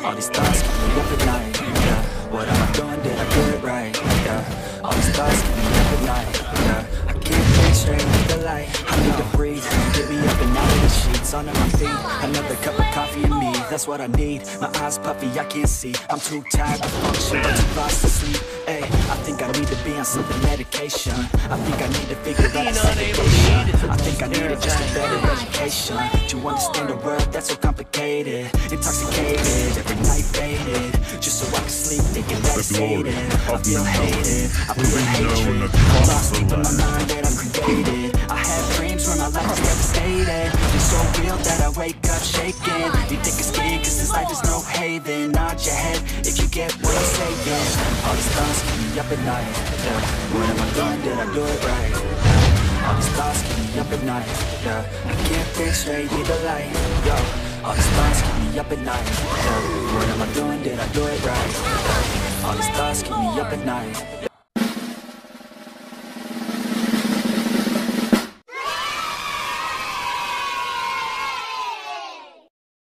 All these thoughts keep me up at night, yeah. What am I doing, did I do it right, yeah. All these thoughts keep me up at night, yeah. I can't think straight with the light. I need to breathe, get me up and out of the sheets, under my feet. Another cup of coffee and me, that's what I need. My eyes puffy, I can't see. I'm too tired to function, but too lost to sleep. Ay, I think I need to be on some medication. I think I need to figure out a segregation. I think I need just a better education to understand a world that's so complicated. Intoxicated, every night faded, just so I can sleep thinking that it's hated. I feel hated, I feel hatred. I'm lost deep in my mind that I've created. I have dreams where my life is devastated. It's so real that I wake up shaking. You think it's king cause this life is no haven. Nod your head if you get what I'm saying. All these thoughts keep me up at night, yeah. What am I doing, did I do it right, yeah. All these thoughts keep me up at night, yeah. I can't think straight, need the light, yo. All these thoughts keep me up at night, yeah. What am I doing, did I do it right, yeah. All these thoughts keep me up at night.